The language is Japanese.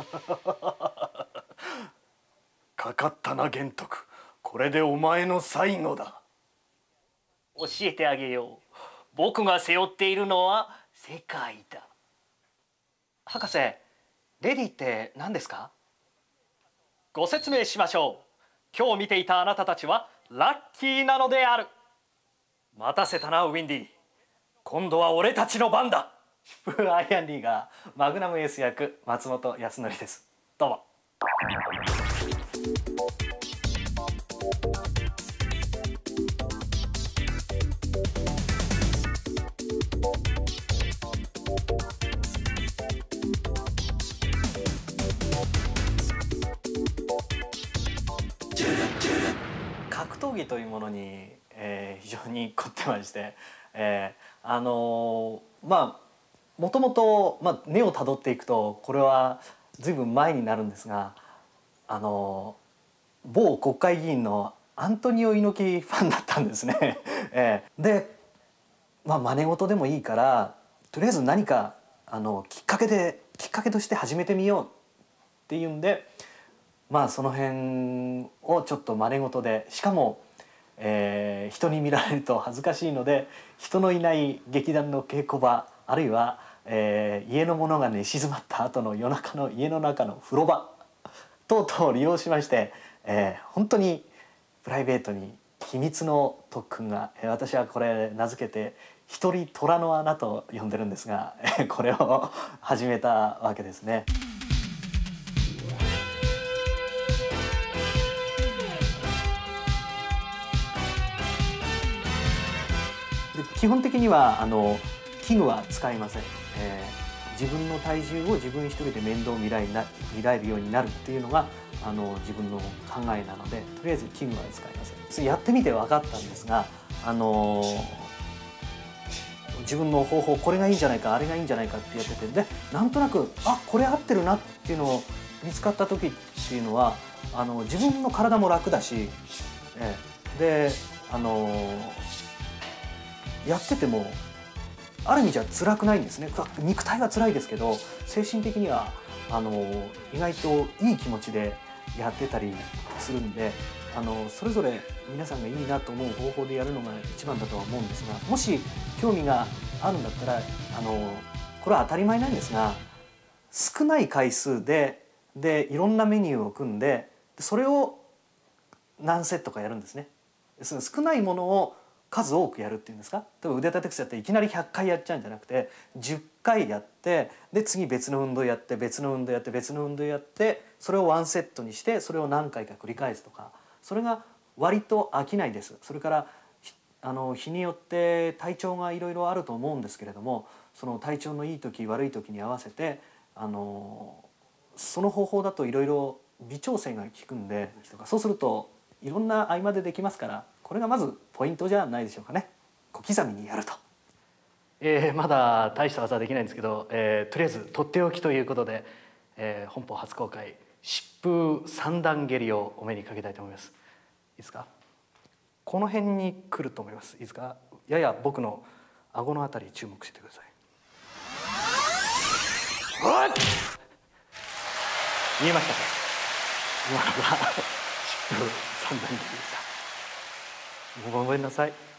かかったな玄徳。これでお前の最後だ。 教えてあげよう。僕が背負っているのは世界だ。博士、レディって何ですか？ご説明しましょう。今日見ていたあなたたちはラッキーなのである。 待たせたなウィンディ。今度は俺たちの番だ。 シップアイアンリーガーマグナムエース役松本康則です。どうも。格闘技というものに、非常に凝ってまして、まあもともと根をたどっていくとこれは随分前になるんですが、某国会議員のアントニオ猪木ファンだったんですね。で、真似事でもいいからとりあえず何かきっかけとして始めてみようっていうんで、その辺をちょっと真似事で、しかも、人に見られると恥ずかしいので人のいない劇団の稽古場、あるいは、家の者が寝静まった後の夜中の家の中の風呂場等々を利用しまして、本当にプライベートに秘密の特訓が、私はこれ名付けて一人虎の穴と呼んでるんですが、これを始めたわけですね。で基本的には器具は使いません。自分の体重を自分一人で面倒見られるようになるっていうのが自分の考えなので、とりあえず器具は使いません。やってみて分かったんですが、自分の方法、これがいいんじゃないかあれがいいんじゃないかってやってて、でなんとなくこれ合ってるなっていうのを見つかった時っていうのは自分の体も楽だし、でやっててもある意味じゃ辛くないんですね。肉体は辛いですけど精神的には意外といい気持ちでやってたりするんで、それぞれ皆さんがいいなと思う方法でやるのが一番だとは思うんですが、もし興味があるんだったらこれは当たり前なんですが、少ない回数でいろんなメニューを組んでそれを何セットかやるんですね。少ないものを数多くやるっていうんですか。例えば腕立て伏せやっていきなり100回やっちゃうんじゃなくて10回やって、で次別の運動やって別の運動やって別の運動やって、それをワンセットにしてそれを何回か繰り返すとか、それが割と飽きないです。それから日によって体調がいろいろあると思うんですけれども、その体調のいい時悪い時に合わせてその方法だといろいろ微調整が効くんで、そうするといろんな合間でできますから、これがまずポイントじゃないでしょうかね。小刻みにやると。まだ大した技はできないんですけど、とりあえずとっておきということで、本邦初公開疾風三段蹴りをお目にかけたいと思います。いいですか。この辺に来ると思います。いいですか。やや僕の顎のあたり注目してください。見えましたか。今のが疾風三段蹴りでした。ごめんなさい。